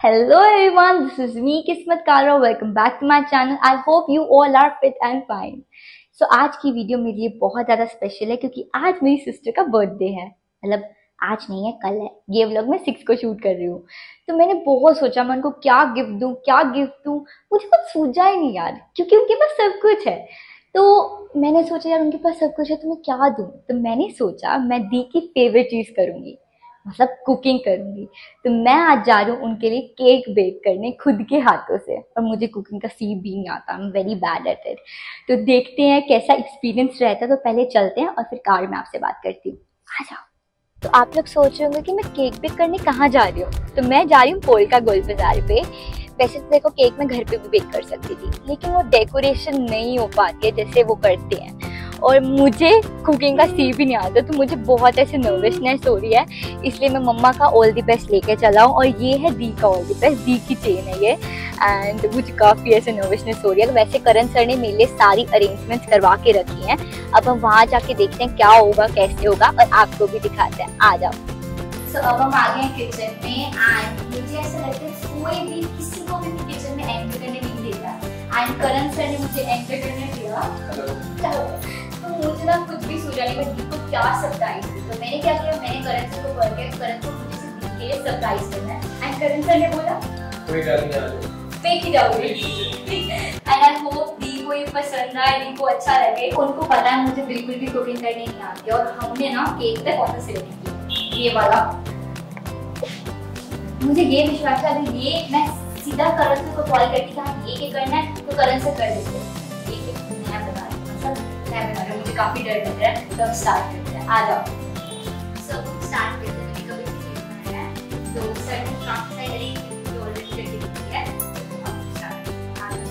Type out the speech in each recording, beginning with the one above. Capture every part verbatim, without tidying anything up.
Hello everyone, this is me Kismet Kalra. Welcome back to my channel. I hope you all are fit and fine. So आज की video मेरे लिए बहुत ज़्यादा special है क्योंकि आज मेरी सिस्टर का बर्थडे है। मतलब आज नहीं है, कल है। ये व्लॉग मैं सिक्स को शूट कर रही हूँ। तो मैंने बहुत सोचा मैं उनको क्या गिफ्ट दूँ क्या गिफ्ट दूँ मुझे कुछ सूझा ही नहीं यार, क्योंकि उनके पास सब कुछ है। तो मैंने सोचा यार उनके पास सब कुछ है तो मैं क्या दूँ। तो मैंने सोचा मैं दी की फेवरेट चीज़ करूँगी, मतलब कुकिंग करूंगी। तो मैं आज जा रही हूँ उनके लिए केक बेक करने खुद के हाथों से, और मुझे कुकिंग का सी भी नहीं आता, I am very bad at it. तो देखते हैं कैसा एक्सपीरियंस रहता है। तो पहले चलते हैं और फिर कार में आपसे बात करती हूँ। आ जाओ। तो आप लोग सोच रहे होंगे कि मैं केक बेक करने कहाँ जा रही हूँ। तो मैं जा रही हूँ पोलका गोल बाजार पे। वैसे तो देखो केक मैं घर पे भी बेक कर सकती थी, लेकिन वो डेकोरेशन नहीं हो पाती है जैसे वो करते हैं, और मुझे कुकिंग का सी भी नहीं आता। तो मुझे बहुत ऐसे नर्वसनेस हो रही है, इसलिए मैं मम्मा का ऑल द बेस्ट लेके चला हूँ। और ये है दी का ऑल द बेस्ट, दी की चेन है ये। एंड मुझे काफ़ी ऐसे नर्वसनेस हो रही है। वैसे करण सर ने मेरे लिए सारी अरेंजमेंट्स करवा के रखी हैं। अब हम वहाँ जाके देखते हैं क्या होगा कैसे होगा, और आपको भी दिखाते हैं। आ जाओ। तो so, अब हम आ गए हैं किचन में। एंड मुझे ऐसा लगता है कोई भी किसी को भी किचन में एंटर करने नहीं देता। एंड करण सर ने मुझे एंटर करने दिया। तो मुझे ना कुछ भी सूझा नहीं, मैं दी को क्या सरप्राइज दूं। तो मैंने क्या किया, मैंने करण सर को कॉल किया। करण को मुझे से दी के लिए सरप्राइज करना है। एंड करण सर ने बोला कोई गल नहीं, आ जाओ पे की जाओगे। एंड आई होप दी को ये पसंद आए, दी को अच्छा लगे। उनको पता है मुझे बिल्कुल भी कुकिंग करने नहीं आती, और हमने ना केक पे कौन सा सिलेक्ट किया, ये वाला। मुझे ये विश्वास है अगर ये मैं सीधा करण सर को कॉल करती कि हाँ ये करना है तो करण सर कर देते। ये नया बना रही हूँ, मतलब नया बना रही हूँ, मुझे काफी डर लग रहा है। तो अब स्टार्ट करते हैं, आ जाओ। सब स्टार्ट करते हैं। मैंने कभी भी नहीं बनाया है, तो सर ने काफी सारी अरेंजमेंट ऑलरेडी करके दी है। अब स्टार्ट आ जाओ।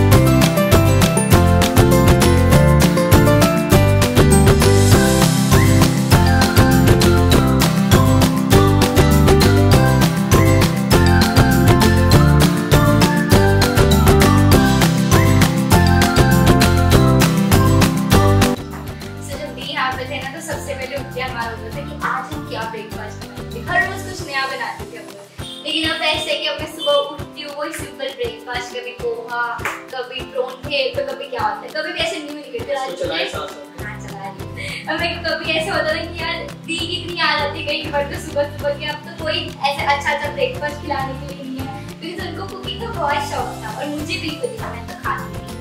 सबसे पहले उठ के हमारा होता था कि आज हम क्या ब्रेकफास्ट बनाएंगे। हर रोज कुछ नया बनाते थे हम लोग, लेकिन अब ऐसे कि अब मैं सुबह उठती हूँ वही सिंपल ब्रेकफास्ट, कभी पोहा कभी परोंठे, तो कभी क्या होता है, कभी भी ऐसे न्यू नहीं करते। हाँ चला रही। अब मेरे को कभी ऐसे होता था कि यार दी कितनी याद आती गई पर तो सुबह सुबह के अब तो कोई ऐसे अच्छा अच्छा ब्रेकफास्ट खिलाने के लिए नहीं है, क्योंकि उनको कुकिंग का बहुत शौक था और मुझे बिल्कुल नहीं, मैं तो खाती नहीं।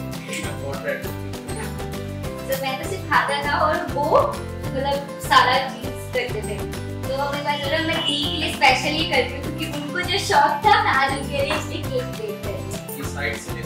तो मैं तो सिर्फ खाता था और वो मतलब सारा चीज करते थे। तो हमें पता चला मैं दी के लिए स्पेशल ही करती हूँ, क्योंकि उनको जो शौक था मैं आज उनके लिए इसलिए केक बेक करती हूँ।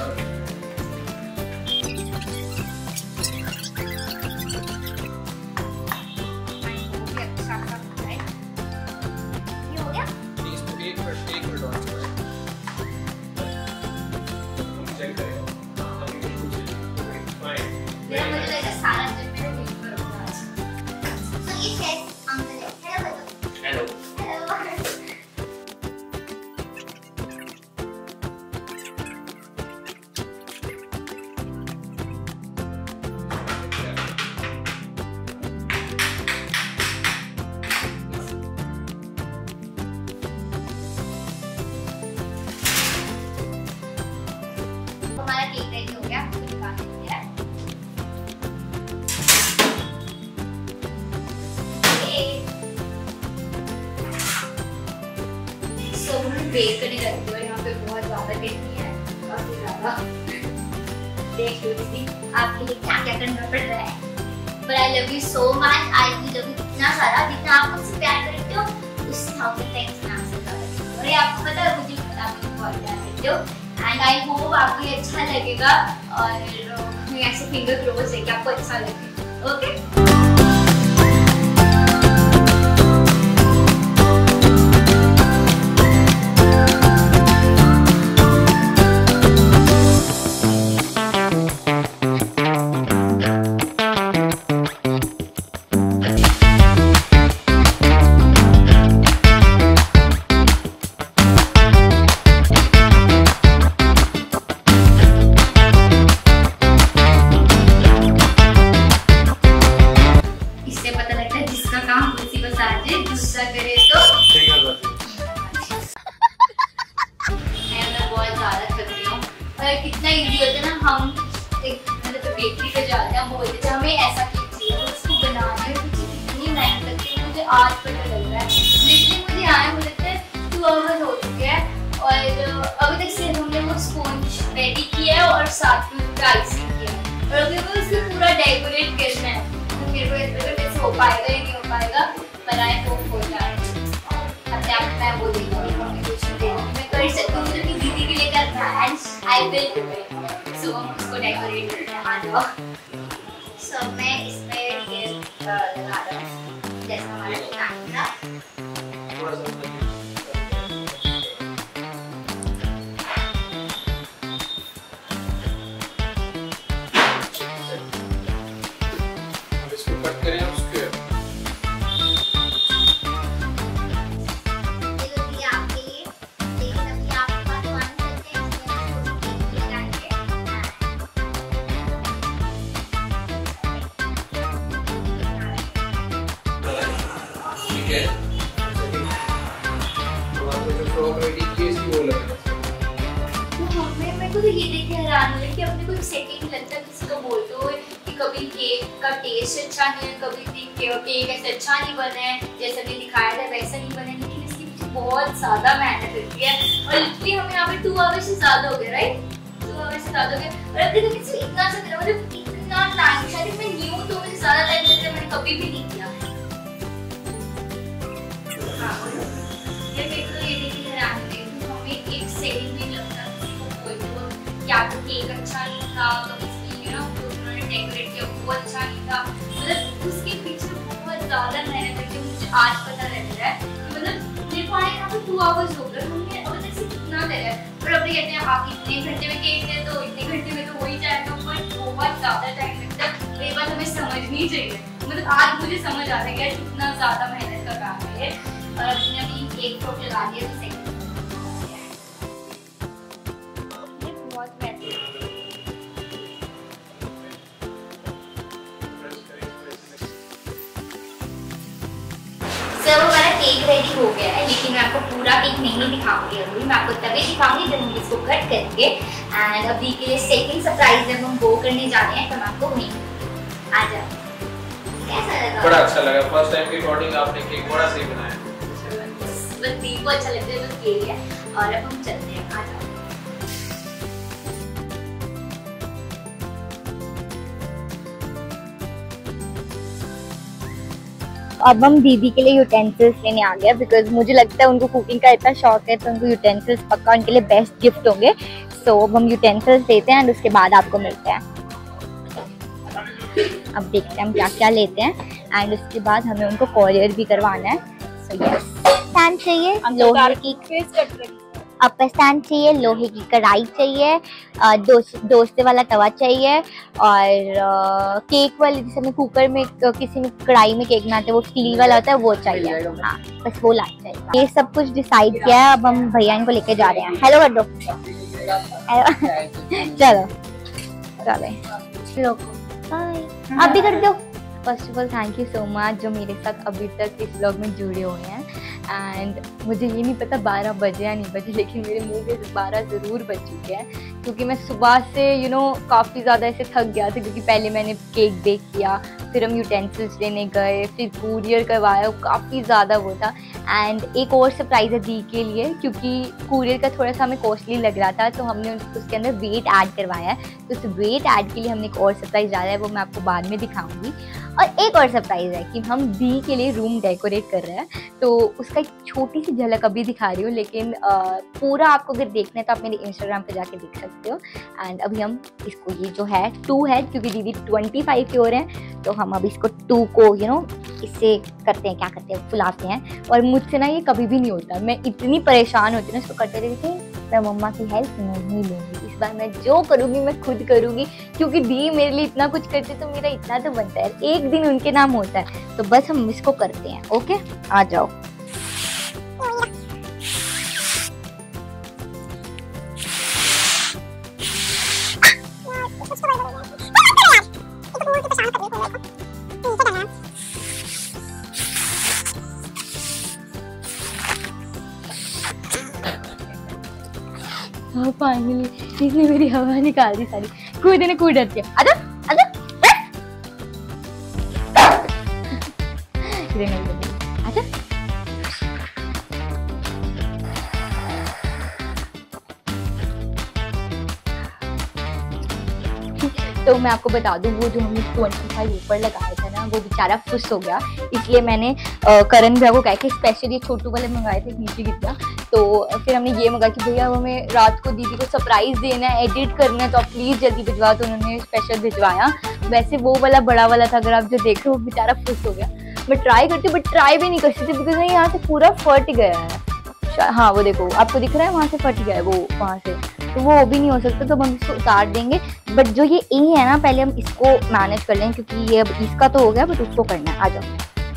हमारा केक रेडी हो गया, आपको दिखा देते हैं। सो हम बेक करने लगते हैं। यहाँ पे बहुत ज्यादा गिरती है, काफी ज्यादा। देख लो दीदी आपके लिए क्या क्या करना पड़ रहा है। But I love you so much. I love you इतना सारा, जितना आप मुझसे प्यार करते हो उस थाउजेंड टाइम्स मैं आपसे प्यार करती हूँ। और ये आपको पता है मुझे आप मुझे बहुत प्यार करते हो। एंड आई होप आपको ये अच्छा लगेगा, और मैं ऐसे फिंगर क्लोज है कि आपको अच्छा लगे। ओके हमें ऐसा केक चाहिए। उसको बनाने में मुझे कितनी मेहनत लगती है मुझे आज पता लग रहा है। लिटरली मुझे आए मुझे लगता है टू आवर्स हो चुके हैं और अभी तक सिर्फ हमने वो स्पॉन्ज रेडी किया है और साथ में उसका आइसिंग किया है और अभी हमें उसको पूरा डेकोरेट करना है। तो मेरे को ऐसा हो पाएगा या नहीं हो पाएगा, पर आई होप हो जाए। अपने आप मैं वो देखूंगी, कम्युनिकेशन देखूंगी, मैं कर सकती हूँ। मुझे अपनी दीदी के लिए करना है and I will do it. So हम उसको डेकोरेट करते हैं। आ जाओ। सो मैं इसमें ये लगा रहा हूँ जैसा हमारा प्लान था। कट करें उसके तो ये देख के हैरान हुई कि अपने को सेकंड ही लगता है किसी को बोलते हुए कि कभी केक का टेस्ट अच्छा नहीं है, कभी केक ऐसे अच्छा नहीं बना है जैसा कि दिखाया था वैसा नहीं बना है, लेकिन इसके पीछे बहुत ज्यादा मेहनत लगती है। और लिटरली हमें यहाँ पे टू आवर्स से ज्यादा हो गया, राइट? टू आवर्स से ज्यादा हो गया और अभी तक इसमें इतना सा करा, मतलब इतना टाइम, शायद मैं न्यू तो मुझे ज्यादा टाइम लगता है, मैंने कभी भी नहीं किया। ये केक तो ये देख के हैरान हुई हमें एक सेकंड भी लगता या तो केक अच्छा नहीं था, कभी यू नो उन्होंने डेकोरेट किया वो अच्छा नहीं था, मतलब उसके पीछे बहुत ज़्यादा मेहनत करके मुझे आज पता लग रहा है कि मतलब मेरे को आए यहाँ पे टू आवर्स हो गए, हमने अब तक से कितना करा है। और अब कहते हैं आप इतने घंटे में केक दे दो, इतने घंटे में तो हो ही जाएगा, बट बहुत ज़्यादा टाइम लगता है। ये बात हमें समझनी चाहिए, मतलब आज मुझे समझ आ रहा है कितना ज़्यादा मेहनत का काम है। और हमने अभी केक को लगा दिया तो सेकंड सर हमारा केक रेडी हो गया है, लेकिन मैं आपको पूरा केक नहीं दिखाऊंगी अभी, मैं आपको तभी दिखाऊंगी जब हम इसको कट करेंगे। एंड अभी के लिए सेकंड सरप्राइज जब हम वो करने जा रहे हैं तो मैं आपको वहीं आ जाओ। कैसा लगा? बड़ा अच्छा लगा। फर्स्ट टाइम के अकॉर्डिंग आपने केक बड़ा सही बनाया। बस दी को अच्छा लगता है तो ये है। और अब हम चलते हैं, आ जाओ। अब हम दीदी के लिए यूटेंसिल्स लेने आ गए बिकॉज मुझे लगता है उनको कुकिंग का इतना शौक है तो उनको यूटेंसिल्स पक्का उनके लिए बेस्ट गिफ्ट होंगे। सो so, अब हम यूटेंसिल्स लेते हैं एंड उसके बाद आपको मिलते हैं। अब देखते हैं हम क्या क्या लेते हैं एंड उसके बाद हमें उनको कोरियर भी करवाना है। सो यस, स्टैंड चाहिए लोहे की, अपर स्टैंड चाहिए, लोहे की कढ़ाई चाहिए, डोसे वाला तवा चाहिए और आ, केक वाली जैसे में कुकर में किसी में कढ़ाई में केक बनाते हैं वो स्टील वाला होता है वो चाहिए। हाँ बस वो लाना चाहिए। ये सब कुछ डिसाइड किया है, अब हम भैया इनको लेके जा रहे हैं। हेलो कर दो। चलो चलो बाय, आप भी कर दो। First of all thank you so much जो मेरे साथ अभी तक इस व्लॉग में जुड़े हुए हैं। एंड मुझे ये नहीं पता बारह बजे या नहीं बजे, लेकिन मेरे मुंह पे बारह ज़रूर बज चुके हैं क्योंकि मैं सुबह से यू नो काफ़ी ज़्यादा ऐसे थक गया था क्योंकि पहले मैंने केक बेक किया, फिर हम यूटेंसिल्स लेने गए, फिर कुरियर करवाया, काफ़ी ज़्यादा वो था। एंड एक और सरप्राइज़ है दी के लिए क्योंकि कुरियर का थोड़ा सा हमें कॉस्टली लग रहा था तो हमने उसके अंदर वेट ऐड करवाया है। तो उस वेट ऐड के लिए हमने एक और सरप्राइज़ डाला है, वो मैं आपको बाद में दिखाऊंगी। और एक और सरप्राइज़ है कि हम दी के लिए रूम डेकोरेट कर रहे हैं तो उसका एक छोटी सी झलक अभी दिखा रही हूँ, लेकिन आ, पूरा आपको अगर देखना है तो आप मेरे इंस्टाग्राम पे जाके देख सकते हो। एंड अभी हम इसको ये जो है टू है क्योंकि दीदी ट्वेंटी फाइव की हो रहे हैं तो हम अब इसको टू को यू नो इससे करते हैं, क्या करते हैं, फुलाते हैं। और मुझसे ना ये कभी भी नहीं होता, मैं इतनी परेशान होती हूँ ना इसको करते रहती हूँ। मैं मम्मा की हेल्प नहीं लूँगी इस बार, मैं जो करूँगी मैं खुद करूँगी क्योंकि दी मेरे लिए इतना कुछ करते तो मेरा इतना तो बनता है, एक दिन उनके नाम होता है तो बस हम इसको करते हैं। ओके आ जाओ। हाँ फाइनली इसने मेरी हवा निकाल दी सारी। कूदने कूद डरती है। आजा आजा रहे हैं। आजा। तो मैं आपको बता दूं, वो जो हमने पच्चीस ऊपर लगाया था ना, वो बेचारा खुश हो गया, इसलिए मैंने अ, करण भैया को कह के स्पेशली ये छोटू वाले मंगाए थे नीचे की तरह। तो फिर हमने ये मंगाया कि भैया हमें रात को दीदी को सरप्राइज देना है, एडिट करना है, तो आप प्लीज़ जल्दी भिजवा। तो उन्होंने स्पेशल भिजवाया। वैसे वो वाला बड़ा वाला था, अगर आप जो देख रहे हो, वो बेचारा खुश हो गया। मैं ट्राई करती हूँ बट ट्राई भी नहीं कर सकती बिकॉज यहाँ से पूरा फट गया है। हाँ वो देखो, आपको दिख रहा है वहाँ से फट गया है वो, वहाँ से, तो वो भी नहीं हो सकता। तो हम इसको उतार देंगे। बट जो ये ए है ना, पहले हम इसको मैनेज कर लेंगे क्योंकि ये अब इसका तो हो गया, बट उसको करना है। आ जाओ।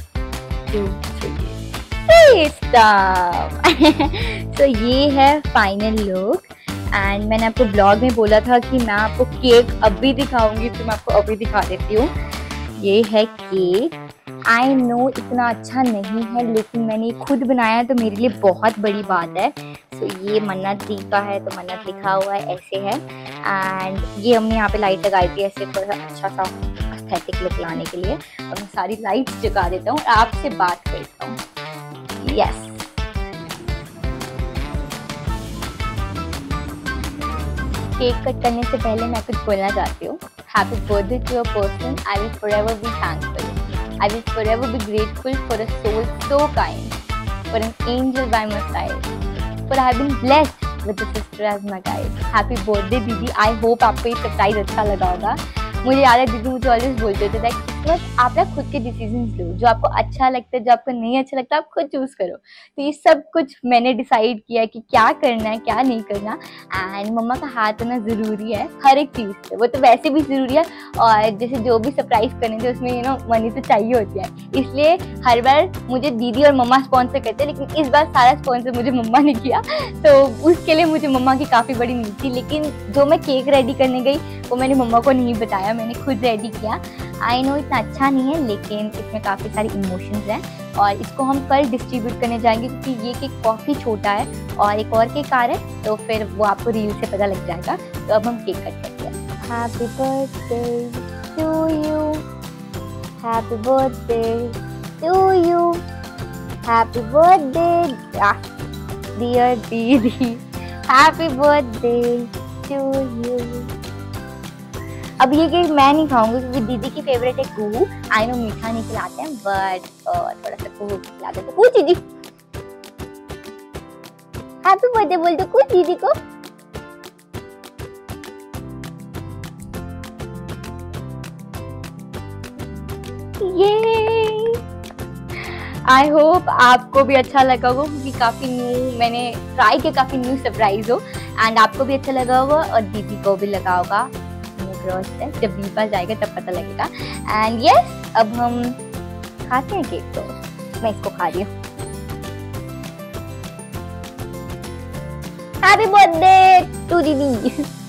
तो ये है फाइनल लुक। एंड मैंने आपको ब्लॉग में बोला था कि मैं आपको केक अभी दिखाऊंगी, तो मैं आपको अभी दिखा देती हूँ। ये है केक। आई नो इतना अच्छा नहीं है, लेकिन मैंने खुद बनाया है तो मेरे लिए बहुत बड़ी बात है। तो ये मन्नत दी का है, तो मन्नत लिखा हुआ है, ऐसे है। एंड ये हमने यहाँ पे लाइट लगाई थी ऐसे थोड़ा अच्छा सा एस्थेटिक लुक लाने के लिए। और मैं सारी लाइट्स जगा देता हूँ और आपसे बात करता हूँ। यस, केक कट करने से पहले मैं कुछ बोलना चाहती हूँ। Happy birthday to a person I will forever be thankful. I will forever be grateful for a soul so kind, for an angel by my side, for I have been blessed with a sister as my guide. Happy birthday दीदी। I hope आपको ये surprise अच्छा लगा होगा। मुझे याद है दीदी मुझे ऑलवेज बोलते थे दैट बस आप ना खुद के डिसीजंस लो, जो आपको अच्छा लगता है, जो आपको नहीं अच्छा लगता आप खुद चूज करो। तो ये सब कुछ मैंने डिसाइड किया कि क्या करना है क्या नहीं करना। एंड मम्मा का हाथ होना ज़रूरी है हर एक चीज़ पे, वो तो वैसे भी ज़रूरी है। और जैसे जो भी सरप्राइज करने थे उसमें यू नो मनी तो चाहिए होती है, इसलिए हर बार मुझे दीदी और मम्मा स्पॉन्सर करते हैं, लेकिन इस बार सारा स्पॉन्सर मुझे मम्मा ने किया। तो उसके लिए मुझे मम्मा की काफ़ी बड़ी नीड थी। लेकिन जो मैं केक रेडी करने गई वो मैंने मम्मा को नहीं बताया, मैंने खुद रेडी किया। आई नो इतना अच्छा नहीं है, लेकिन इसमें काफ़ी सारी इमोशंस हैं और इसको हम कल डिस्ट्रीब्यूट करने जाएंगे क्योंकि ये केक काफ़ी छोटा है और एक और केक आ रहा है, तो फिर वो आपको रील से पता लग जाएगा। तो अब हम केक कट करते हैं। Happy birthday to you, happy birthday to you, happy birthday dear didi, happy birthday to you. अब ये केक मैं नहीं खाऊंगी क्योंकि दीदी की फेवरेट है कुहू। आई नो मीठा नहीं खिलाते हैं बट थोड़ा सा कुहू खिला देते। कुछ दीदी हैप्पी बर्थडे बोल दो कुछ दीदी को। ये आई होप आपको भी अच्छा लगा होगा क्योंकि काफ़ी न्यू मैंने ट्राई किया, काफ़ी न्यू सरप्राइज हो। एंड आपको भी अच्छा लगा होगा और दीदी को भी लगा होगा। है जब बीस बार जाएगा तब पता लगेगा। एंड यस yes, अब हम खाते हैं केक। तो मैं इसको खा रही हूँ। हैप्पी बर्थडे टू दीदी।